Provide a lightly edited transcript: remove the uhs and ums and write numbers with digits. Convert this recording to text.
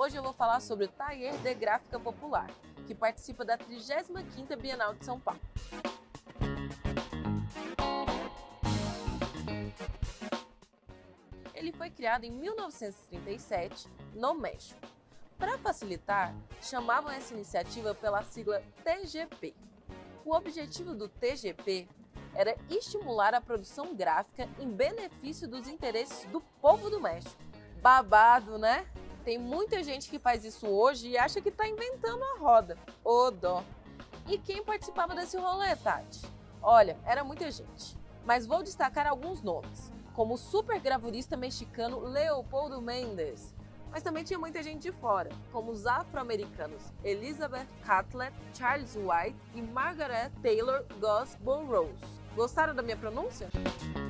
Hoje eu vou falar sobre o Taller de Gráfica Popular, que participa da 35ª Bienal de São Paulo. Ele foi criado em 1937, no México. Para facilitar, chamavam essa iniciativa pela sigla TGP. O objetivo do TGP era estimular a produção gráfica em benefício dos interesses do povo do México. Babado, né? Tem muita gente que faz isso hoje e acha que está inventando a roda. Ô dó! E quem participava desse rolê, Tati? Olha, era muita gente. Mas vou destacar alguns nomes, como o supergravurista mexicano Leopoldo Méndez. Mas também tinha muita gente de fora, como os afro-americanos Elizabeth Catlett, Charles White e Margaret Taylor Goss Burroughs. Gostaram da minha pronúncia?